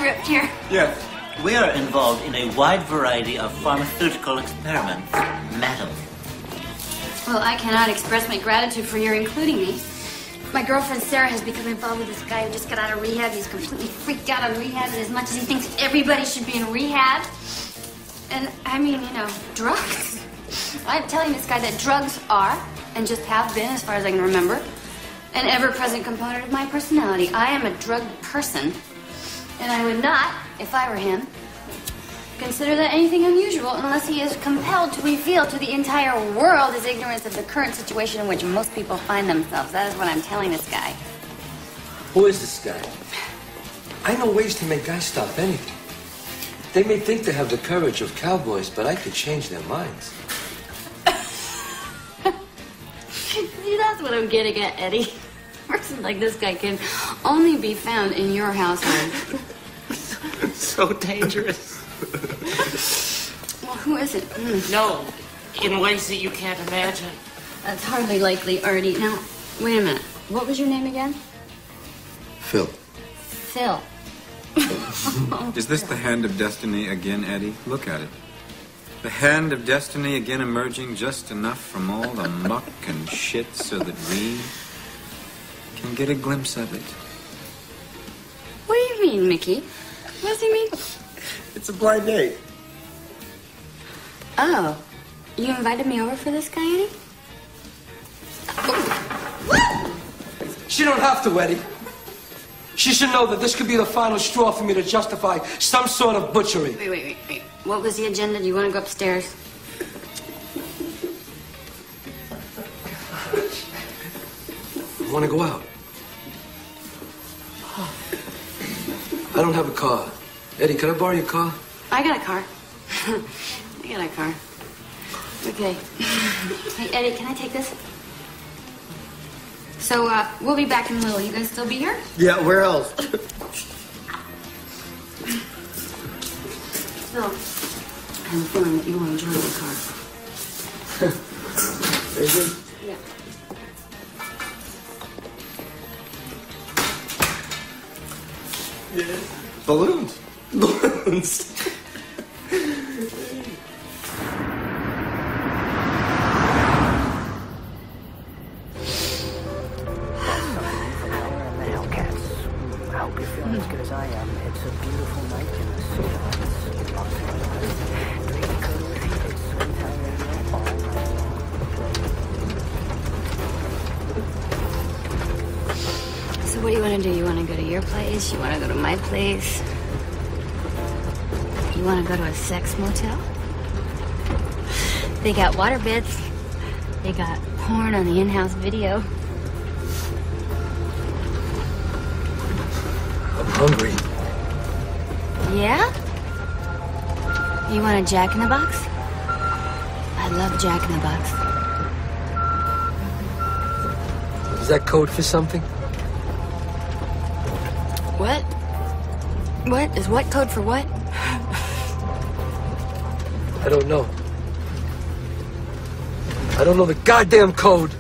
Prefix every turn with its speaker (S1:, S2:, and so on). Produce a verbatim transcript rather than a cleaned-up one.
S1: script here?
S2: Yes.
S3: We are involved in a wide variety of pharmaceutical experiments, madam.
S1: Well, I cannot express my gratitude for your including me. My girlfriend Sarah has become involved with this guy who just got out of rehab. He's completely freaked out on rehab as much as he thinks everybody should be in rehab. And, I mean, you know, drugs. I'm telling this guy that drugs are, and just have been as far as I can remember, an ever-present component of my personality. I am a drug person, and I would not, if I were him, consider that anything unusual unless he is compelled to reveal to the entire world his ignorance of the current situation in which most people find themselves. That is what I'm telling this guy.
S4: Who is this guy? I know ways to make guys stop anything. They may think they have the courage of cowboys, but I could change their minds.
S1: See, that's what I'm getting at, Eddie. A person like this guy can only be found in your household.
S3: So dangerous.
S1: Well, who is it? Mm.
S3: No, in ways that you can't imagine.
S1: That's hardly likely, Artie. Now, wait a minute. What was your name again?
S4: Phil.
S1: Phil.
S2: Is this the hand of destiny again, Eddie? Look at it. The hand of destiny again emerging just enough from all the muck and shit so that we can get a glimpse of it.
S1: What do you mean, Mickey? What does he mean?
S2: It's a blind date.
S1: Oh. You invited me over for this guy, Eddie?
S4: She don't have to, Eddie. She should know that this could be the final straw for me to justify some sort of butchery.
S1: Wait, wait, wait, wait. What was the agenda? Do you want to go upstairs?
S4: I want to go out. I don't have a car. Eddie, can I borrow your car?
S1: I got a car. I got a car. Okay. Hey, Eddie, can I take this? So, uh, we'll be back in a little. You guys still be here?
S2: Yeah, where else?
S1: So, I have a feeling that you will enjoy the car.
S4: Very good.
S1: Yeah.
S2: Yeah. Balloons. Balloons.
S1: So what do you want to do? You want to go to your place? You want to go to my place? You want to go to a sex motel? They got water beds. They got porn on the in-house video.
S4: I'm hungry.
S1: Yeah? You want a Jack in the Box? I love Jack in the Box.
S4: Is that code for something?
S1: What? What? Is what code for what?
S4: I don't know. I don't know the goddamn code.